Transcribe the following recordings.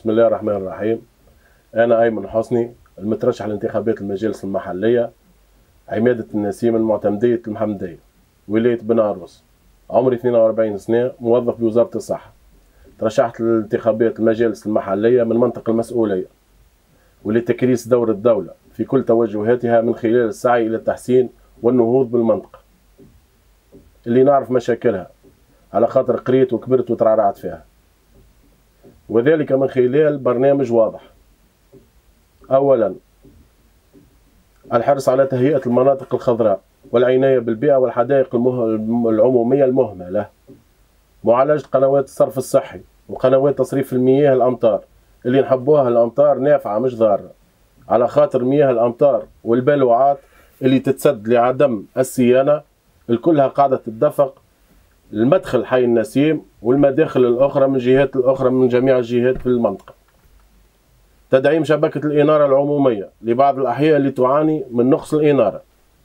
بسم الله الرحمن الرحيم. أنا أيمن حسني المترشح لانتخابات المجالس المحلية، عمادة النسيم المعتمدية المحمدية، ولاية بن عروس. عمري 42 سنة، موظف بوزارة الصحة. ترشحت لانتخابات المجالس المحلية من منطقة المسؤولية ولتكريس دور الدولة في كل توجهاتها من خلال السعي إلى التحسين والنهوض بالمنطقة اللي نعرف مشاكلها على خاطر قريت وكبرت وترعرعت فيها، وذلك من خلال برنامج واضح. أولا، الحرص على تهيئة المناطق الخضراء والعناية بالبيئة والحدائق العمومية المهملة، معالجة قنوات الصرف الصحي وقنوات تصريف المياه الأمطار اللي نحبوها الأمطار نافعة مش ضارة، على خاطر مياه الأمطار والبلوعات اللي تتسد لعدم الصيانة الكلها قاعدة تتدفق المدخل حي النسيم والمداخل الأخرى من جهات الأخرى من جميع الجهات في المنطقة. تدعيم شبكة الإنارة العمومية لبعض الأحياء اللي تعاني من نقص الإنارة،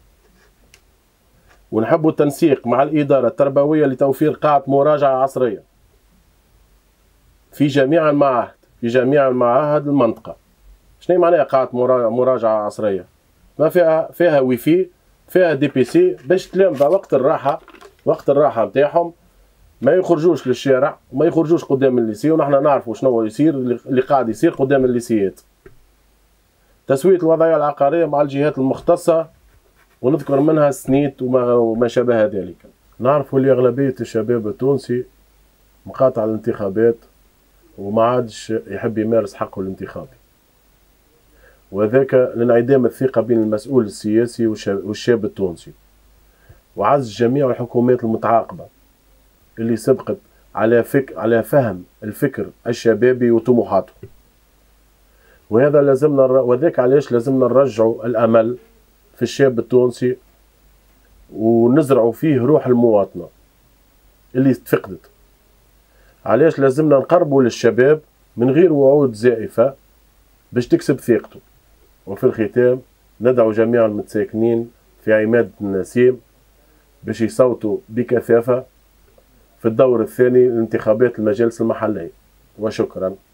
ونحب التنسيق مع الإدارة التربوية لتوفير قاعة مراجعة عصرية في جميع المعاهد المنطقة. شنو معناها قاعة مراجعة عصرية؟ ما فيها ويفي، فيها دي بي سي باش تلامذة وقت الراحة نتاعهم ما يخرجوش للشارع وما يخرجوش قدام الليسي، ونحن نعرفوا شنو يصير اللي قاعد يصير قدام الليسيات. تسوية الوضعية العقارية مع الجهات المختصة، ونذكر منها السنيت وما شابه ذلك. نعرفوا اللي أغلبية الشباب التونسي مقاطع الانتخابات وما عادش يحب يمارس حقه الانتخابي، وذاك لانعدام الثقة بين المسؤول السياسي والشاب التونسي، وعز جميع الحكومات المتعاقبة اللي سبقت على فهم الفكر الشبابي وطموحاته، وذاك علاش لازمنا نرجعوا الأمل في الشاب التونسي ونزرعوا فيه روح المواطنة اللي تفقدت. علاش لازمنا نقربوا للشباب من غير وعود زائفة باش تكسب ثقته. وفي الختام ندعو جميع المتساكنين في عمادة النسيم باش يصوتوا بكثافة في الدور الثاني لانتخابات المجالس المحلية. وشكرا.